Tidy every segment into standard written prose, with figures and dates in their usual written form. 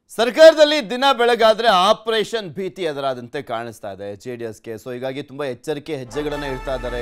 ಸರ್ಕಾರದಲ್ಲಿ ದಿನ ಬೆಳಗಾದ್ರೆ ಆಪರೇಷನ್ ಭೀತಿ ಎದುರಾದಂತೆ ಕಾಣಿಸ್ತಾ ಇದೆ ಜೆಡಿಎಸ್ಗೆ. ಸೊ ಹೀಗಾಗಿ ತುಂಬಾ ಎಚ್ಚರಿಕೆ ಹೆಜ್ಜೆಗಳನ್ನ ಇಡ್ತಾ ಇದ್ದಾರೆ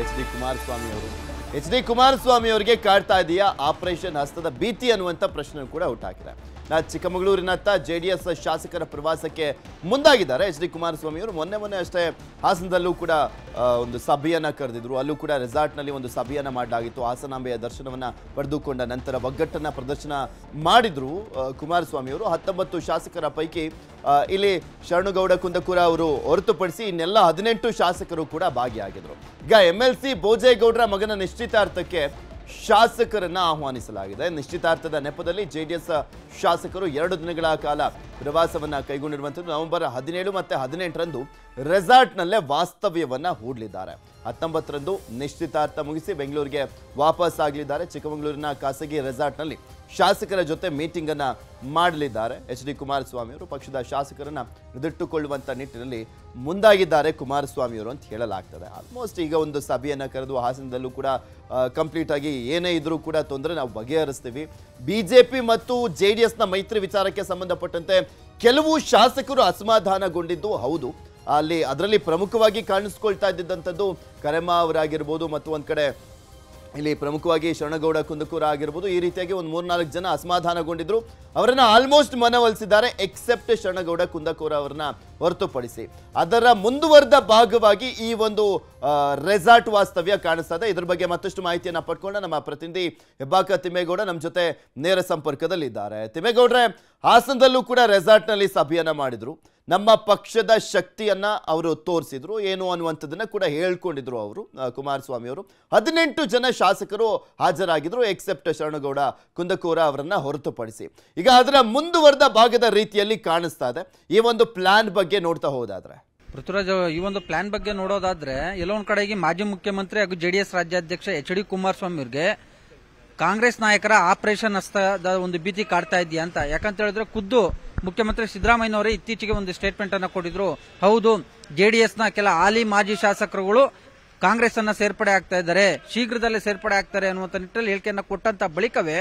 ಎಚ್ ಡಿ ಕುಮಾರಸ್ವಾಮಿ ಅವರಿಗೆ ಕಾಡ್ತಾ ಇದೆಯಾ ಆಪರೇಷನ್ ಹಸ್ತದ ಭೀತಿ ಅನ್ನುವಂತ ಪ್ರಶ್ನೆ ಕೂಡ ಹುಟ್ಟಾಕಿದೆ. ಚಿಕ್ಕಮಗಳೂರಿನತ್ತ ಜೆಡಿಎಸ್ ಶಾಸಕರ ಪ್ರವಾಸಕ್ಕೆ ಮುಂದಾಗಿದ್ದಾರೆ ಎಚ್ ಡಿ ಕುಮಾರಸ್ವಾಮಿ ಅವರು. ಮೊನ್ನೆ ಅಷ್ಟೇ ಹಾಸನದಲ್ಲೂ ಕೂಡ ಒಂದು ಸಭೆಯನ್ನ ಕರೆದಿದ್ರು. ಅಲ್ಲೂ ಕೂಡ ರೆಸಾರ್ಟ್ನಲ್ಲಿ ಒಂದು ಸಭೆಯನ್ನ ಮಾಡಲಾಗಿತ್ತು. ಹಾಸನಾಂಬೆಯ ದರ್ಶನವನ್ನ ಪಡೆದುಕೊಂಡ ನಂತರ ಒಗ್ಗಟ್ಟನ್ನ ಪ್ರದರ್ಶನ ಮಾಡಿದ್ರು ಕುಮಾರಸ್ವಾಮಿ ಅವರು. 19 ಶಾಸಕರ ಪೈಕಿ ಇಲ್ಲಿ ಶರಣಗೌಡ ಕುಂದಕೂರ ಅವರು ಹೊರತುಪಡಿಸಿ ಇನ್ನೆಲ್ಲ 18 ಶಾಸಕರು ಕೂಡ ಭಾಗಿಯಾಗಿದ್ರು. ಈಗ MLC ಬೋಜೇಗೌಡರ ಮಗನ ನಿಶ್ಚಿತಾರ್ಥಕ್ಕೆ ಶಾಸಕರನ್ನ ಆಹ್ವಾನಿಸಲಾಗಿದೆ. ನಿಶ್ಚಿತಾರ್ಥದ ನೆಪದಲ್ಲಿ ಜೆಡಿಎಸ್ ಶಾಸಕರು 2 ದಿನಗಳ ಕಾಲ ಪ್ರವಾಸವನ್ನ ಕೈಗೊಂಡಿರುವಂಥದ್ದು. ನವೆಂಬರ್ 17 ಮತ್ತು 18ರಂದು ರೆಸಾರ್ಟ್ನಲ್ಲೇ ವಾಸ್ತವ್ಯವನ್ನ ಹೂಡಲಿದ್ದಾರೆ. 19ರಂದು ನಿಶ್ಚಿತಾರ್ಥ ಮುಗಿಸಿ ಬೆಂಗಳೂರಿಗೆ ವಾಪಸ್ ಆಗಲಿದ್ದಾರೆ. ಚಿಕ್ಕಮಗಳೂರಿನ ಖಾಸಗಿ ರೆಸಾರ್ಟ್ನಲ್ಲಿ ಶಾಸಕರ ಜೊತೆ ಮೀಟಿಂಗ್ ಅನ್ನ ಮಾಡಲಿದ್ದಾರೆ. ಎಚ್ ಡಿ ಕುಮಾರಸ್ವಾಮಿ ಅವರು ಪಕ್ಷದ ಶಾಸಕರನ್ನ ಹಿಡಿದಿಟ್ಟುಕೊಳ್ಳುವಂತ ನಿಟ್ಟಿನಲ್ಲಿ ಮುಂದಾಗಿದ್ದಾರೆ ಕುಮಾರಸ್ವಾಮಿ ಅವರು ಅಂತ ಹೇಳಲಾಗ್ತದೆ. ಆಲ್ಮೋಸ್ಟ್ ಈಗ ಒಂದು ಸಭೆಯನ್ನ ಕರೆದು ಹಾಸನದಲ್ಲೂ ಕೂಡ ಕಂಪ್ಲೀಟ್ ಆಗಿ ಏನೇ ಇದ್ರೂ ಕೂಡ ತೊಂದರೆ ನಾವು ಬಗೆಹರಿಸ್ತೀವಿ. ಬಿಜೆಪಿ ಮತ್ತು ಜೆಡಿಎಸ್ನ ಮೈತ್ರಿ ವಿಚಾರಕ್ಕೆ ಸಂಬಂಧಪಟ್ಟಂತೆ ಕೆಲವು ಶಾಸಕರು ಅಸಮಾಧಾನಗೊಂಡಿದ್ದು ಹೌದು. ಅದರಲ್ಲಿ ಪ್ರಮುಖವಾಗಿ ಕಾಣಿಸ್ಕೊಳ್ತಾ ಇದ್ದಂಥದ್ದು ಕರೆಮ್ಮ ಅವರಾಗಿರ್ಬೋದು, ಮತ್ತು ಒಂದ್ ಕಡೆ ಇಲ್ಲಿ ಪ್ರಮುಖವಾಗಿ ಶರಣಗೌಡ ಕುಂದಕೂರ ಆಗಿರ್ಬೋದು. ಈ ರೀತಿಯಾಗಿ ಒಂದು 3-4 ಜನ ಅಸಮಾಧಾನಗೊಂಡಿದ್ರು. ಅವರನ್ನ ಆಲ್ಮೋಸ್ಟ್ ಮನವೊಲಿಸಿದ್ದಾರೆ, ಎಕ್ಸೆಪ್ಟ್ ಶರಣಗೌಡ ಕುಂದಕೂರ ಅವರನ್ನ ಹೊರತುಪಡಿಸಿ. ಅದರ ಮುಂದುವರೆದ ಭಾಗವಾಗಿ ಈ ಒಂದು ರೆಸಾರ್ಟ್ ವಾಸ್ತವ್ಯ ಕಾಣಿಸ್ತಾ ಇದೆ. ಇದ್ರ ಬಗ್ಗೆ ಮತ್ತಷ್ಟು ಮಾಹಿತಿಯನ್ನ ಪಡ್ಕೊಂಡ ನಮ್ಮ ಪ್ರತಿನಿಧಿ ಹೆಬ್ಬಾಕ ತಿಮ್ಮೇಗೌಡ ನಮ್ಮ ಜೊತೆ ನೇರ ಸಂಪರ್ಕದಲ್ಲಿದ್ದಾರೆ. ತಿಮ್ಮೇಗೌಡ್ರೆ, ಹಾಸನದಲ್ಲೂ ಕೂಡ ರೆಸಾರ್ಟ್ನಲ್ಲಿ ಸಭೆಯನ್ನ ಮಾಡಿದ್ರು. ನಮ್ಮ ಪಕ್ಷದ ಶಕ್ತಿಯನ್ನ ಅವರು ತೋರಿಸಿದ್ರು, ಏನು ಅನ್ನುವಂಥದ್ದನ್ನ ಕೂಡ ಹೇಳ್ಕೊಂಡಿದ್ರು ಅವರು ಕುಮಾರಸ್ವಾಮಿ ಅವರು. 18 ಜನ ಶಾಸಕರು ಹಾಜರಾಗಿದ್ರು, ಎಕ್ಸೆಪ್ಟ್ ಶರಣಗೌಡ ಕುಂದಕೂರ ಅವರನ್ನ ಹೊರತುಪಡಿಸಿ. ಈಗ ಅದರ ಮುಂದುವರೆದ ಭಾಗದ ರೀತಿಯಲ್ಲಿ ಕಾಣಿಸ್ತಾ ಇದೆ. ಈ ಒಂದು ಪ್ಲಾನ್ ಬಗ್ಗೆ ನೋಡ್ತಾ ಹೋದಾದ್ರೆ ಪೃಥ್ವಿರಾಜ್, ಈ ಒಂದು ಪ್ಲಾನ್ ಬಗ್ಗೆ ನೋಡೋದಾದ್ರೆ ಎಲ್ಲೊಂದ್ ಕಡೆಗೆ ಮಾಜಿ ಮುಖ್ಯಮಂತ್ರಿ ಹಾಗೂ ಜೆಡಿಎಸ್ ರಾಜ್ಯಾಧ್ಯಕ್ಷ ಎಚ್ ಡಿ ಕುಮಾರಸ್ವಾಮಿ ಅವರಿಗೆ ಕಾಂಗ್ರೆಸ್ ನಾಯಕರ ಆಪರೇಷನ್ ಹಸ್ತದ ಒಂದು ಭೀತಿ ಕಾಡ್ತಾ ಇದೆಯಾ ಅಂತ. ಯಾಕಂತ ಹೇಳಿದ್ರೆ ಖುದ್ದು ಮುಖ್ಯಮಂತ್ರಿ ಸಿದ್ದರಾಮಯ್ಯನವರೇ ಇತ್ತೀಚೆಗೆ ಒಂದು ಸ್ಟೇಟ್ಮೆಂಟ್ ಅನ್ನ ಕೊಟ್ಟಿದ್ರು. ಹೌದು, ಜೆಡಿಎಸ್ನ ಕೆಲ ಹಾಲಿ ಮಾಜಿ ಶಾಸಕರುಗಳು ಕಾಂಗ್ರೆಸ್ ಅನ್ನ ಸೇರ್ಪಡೆ ಆಗ್ತಾ ಇದ್ದಾರೆ, ಶೀಘ್ರದಲ್ಲೇ ಸೇರ್ಪಡೆ ಆಗ್ತಾರೆ ಅನ್ನುವಂತ ನಿಟ್ಟಿನಲ್ಲಿ ಹೇಳಿಕೆಯನ್ನ ಕೊಟ್ಟಂತ ಬಳಿಕವೇ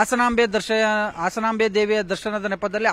ಹಾಸನಾಂಬೆ ದೇವಿಯ ದರ್ಶನದ ನೆಪದಲ್ಲಿ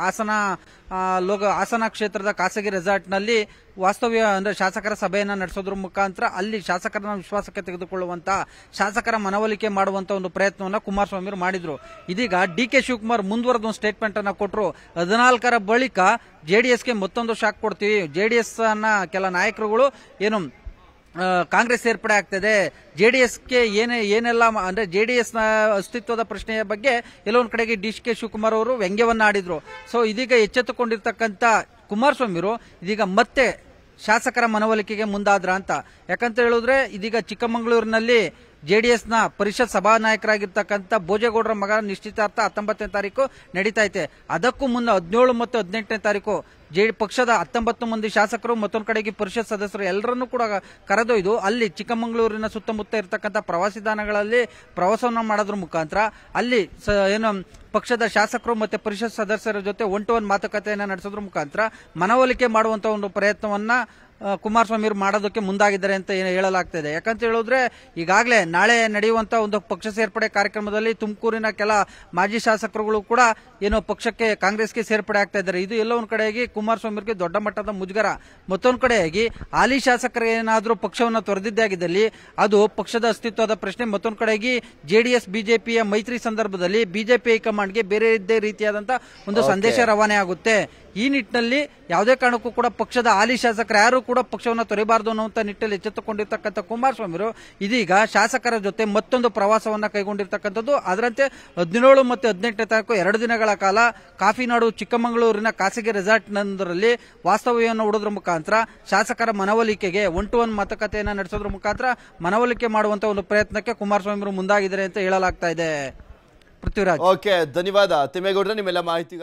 ಹಾಸನ ಕ್ಷೇತ್ರದ ಖಾಸಗಿ ರೆಸಾರ್ಟ್ನಲ್ಲಿ ವಾಸ್ತವ್ಯ ಅಂದ್ರೆ ಶಾಸಕರ ಸಭೆಯನ್ನ ನಡೆಸೋದ್ರ ಮುಖಾಂತರ ಅಲ್ಲಿ ಶಾಸಕರನ್ನ ವಿಶ್ವಾಸಕ್ಕೆ ತೆಗೆದುಕೊಳ್ಳುವಂತ, ಶಾಸಕರ ಮನವೊಲಿಕೆ ಮಾಡುವಂತ ಒಂದು ಪ್ರಯತ್ನವನ್ನ ಕುಮಾರಸ್ವಾಮಿ ಅವರು ಮಾಡಿದ್ರು. ಇದೀಗ DK ಶಿವಕುಮಾರ್ ಮುಂದುವರೆದ ಒಂದು ಸ್ಟೇಟ್ಮೆಂಟ್ ಅನ್ನ ಕೊಟ್ಟರು. 14ರ ಬಳಿಕ ಜೆಡಿಎಸ್ಗೆ ಮತ್ತೊಂದು ಶಾಕ್ ಕೊಡ್ತೀವಿ. ಜೆಡಿಎಸ್ ಅನ್ನ ಕೆಲ ನಾಯಕರುಗಳು ಏನು ಕಾಂಗ್ರೆಸ್ ಸೇರ್ಪಡೆ ಆಗ್ತದೆ, ಜೆಡಿಎಸ್ಗೆ ಏನೆಲ್ಲ ಅಂದ್ರೆ ಜೆಡಿಎಸ್ ನ ಅಸ್ತಿತ್ವದ ಪ್ರಶ್ನೆಯ ಬಗ್ಗೆ ಎಲ್ಲೊಂದ್ ಕಡೆಗೆ DK ಶಿವಕುಮಾರ್ ಅವರು ವ್ಯಂಗ್ಯವನ್ನ ಆಡಿದ್ರು. ಸೊ ಇದೀಗ ಎಚ್ಚೆತ್ತುಕೊಂಡಿರ್ತಕ್ಕಂಥ ಕುಮಾರಸ್ವಾಮಿ ಅವರು ಇದೀಗ ಮತ್ತೆ ಶಾಸಕರ ಮನವೊಲಿಕೆಗೆ ಮುಂದಾದ್ರ ಅಂತ. ಯಾಕಂತ ಹೇಳಿದ್ರೆ ಇದೀಗ ಚಿಕ್ಕಮಗಳೂರಿನಲ್ಲಿ ಜೆಡಿಎಸ್ನ ಪರಿಷತ್ ಸಭಾನಾಯಕರಾಗಿರ್ತಕ್ಕಂಥ ಬೋಜೇಗೌಡರ ಮಗ ನಿಶ್ಚಿತಾರ್ಥ 19ನೇ ತಾರೀಕು ನಡೀತಾ ಇದೆ. ಅದಕ್ಕೂ ಮುನ್ನ 17 ಮತ್ತು 18ನೇ ತಾರೀಕು ಪಕ್ಷದ 19 ಮಂದಿ ಶಾಸಕರು ಮತ್ತೊಂದು ಕಡೆಗೆ ಪರಿಷತ್ ಸದಸ್ಯರು ಎಲ್ಲರನ್ನೂ ಕೂಡ ಕರೆದೊಯ್ದು ಅಲ್ಲಿ ಚಿಕ್ಕಮಗಳೂರಿನ ಸುತ್ತಮುತ್ತ ಇರತಕ್ಕಂಥ ಪ್ರವಾಸಿ ತಾಣಗಳಲ್ಲಿ ಪ್ರವಾಸವನ್ನು ಮಾಡೋದ್ರ ಮುಖಾಂತರ ಅಲ್ಲಿ ಏನು ಪಕ್ಷದ ಶಾಸಕರು ಮತ್ತೆ ಪರಿಷತ್ ಸದಸ್ಯರ ಜೊತೆ 1-to-1 ಮಾತುಕತೆಯನ್ನು ನಡೆಸೋದ್ರ ಮುಖಾಂತರ ಮನವೊಲಿಕೆ ಮಾಡುವಂತ ಒಂದು ಪ್ರಯತ್ನವನ್ನ ಕುಮಾರಸ್ವಾಮಿ ಅವರು ಮಾಡೋದಕ್ಕೆ ಮುಂದಾಗಿದ್ದಾರೆ ಅಂತ ಹೇಳಲಾಗ್ತಾ ಇದೆ. ಯಾಕಂತ ಹೇಳಿದ್ರೆ ಈಗಾಗಲೇ ನಾಳೆ ನಡೆಯುವಂತ ಒಂದು ಪಕ್ಷ ಸೇರ್ಪಡೆ ಕಾರ್ಯಕ್ರಮದಲ್ಲಿ ತುಮಕೂರಿನ ಕೆಲ ಮಾಜಿ ಶಾಸಕರುಗಳು ಕೂಡ ಏನೋ ಪಕ್ಷಕ್ಕೆ ಕಾಂಗ್ರೆಸ್ಗೆ ಸೇರ್ಪಡೆ ಆಗ್ತಾ ಇದ್ದಾರೆ. ಇದು ಎಲ್ಲ ಒಂದ್ ಕಡೆಯಾಗಿ ಕುಮಾರಸ್ವಾಮಿ ಅವರಿಗೆ ದೊಡ್ಡ ಮಟ್ಟದ ಮುಜುಗರ. ಮತ್ತೊಂದು ಕಡೆಯಾಗಿ ಹಾಲಿ ಶಾಸಕರು ಏನಾದರೂ ಪಕ್ಷವನ್ನು ತೊರೆದಿದ್ದೇ ಆಗಿದ್ದಲ್ಲಿ ಅದು ಪಕ್ಷದ ಅಸ್ತಿತ್ವದ ಪ್ರಶ್ನೆ. ಮತ್ತೊಂದು ಕಡೆಯಾಗಿ ಜೆಡಿಎಸ್ ಬಿಜೆಪಿಯ ಮೈತ್ರಿ ಸಂದರ್ಭದಲ್ಲಿ ಬಿಜೆಪಿ ಹೈಕಮಾಂಡ್ಗೆ ಬೇರೆ ರೀತಿಯಾದಂತಹ ಒಂದು ಸಂದೇಶ ರವಾನೆ ಆಗುತ್ತೆ. ಈ ನಿಟ್ಟಿನಲ್ಲಿ ಯಾವುದೇ ಕಾರಣಕ್ಕೂ ಕೂಡ ಪಕ್ಷದ ಹಾಲಿ ಶಾಸಕರು ಯಾರು ಕೂಡ ಪಕ್ಷವನ್ನು ತೊರೆಯಬಾರದು ಅನ್ನುವಂತ ನಿಟ್ಟಿನಲ್ಲಿ ಎಚ್ಚೆತ್ತುಕೊಂಡಿರ್ತಕ್ಕಂಥ ಕುಮಾರಸ್ವಾಮಿ ಅವರು ಇದೀಗ ಶಾಸಕರ ಜೊತೆ ಮತ್ತೊಂದು ಪ್ರವಾಸವನ್ನ ಕೈಗೊಂಡಿರ್ತಕ್ಕಂಥದ್ದು. ಅದರಂತೆ 17 ಮತ್ತು 18ನೇ ತಾರೀಕು 2 ದಿನಗಳ ಕಾಲ ಕಾಫಿನಾಡು ಚಿಕ್ಕಮಗಳೂರಿನ ಖಾಸಗಿ ರೆಸಾರ್ಟ್ ನಂದರಲ್ಲಿ ವಾಸ್ತವ್ಯವನ್ನು ಹೂಡೋದ್ರ ಮುಖಾಂತರ ಶಾಸಕರ ಮನವೊಲಿಕೆಗೆ 1-to-1 ಮಾತುಕತೆಯನ್ನು ನಡೆಸೋದ್ರ ಮುಖಾಂತರ ಮನವೊಲಿಕೆ ಮಾಡುವಂತ ಒಂದು ಪ್ರಯತ್ನಕ್ಕೆ ಕುಮಾರಸ್ವಾಮಿ ಅವರು ಮುಂದಾಗಿದ್ದಾರೆ ಅಂತ ಹೇಳಲಾಗ್ತಾ ಇದೆ. ಪೃಥ್ವಿರಾಜ್, ಓಕೆ, ಧನ್ಯವಾದ ತಿಮ್ಮೇಗೌಡ್ರೆ ನಿಮ್ಮೆಲ್ಲ ಮಾಹಿತಿ.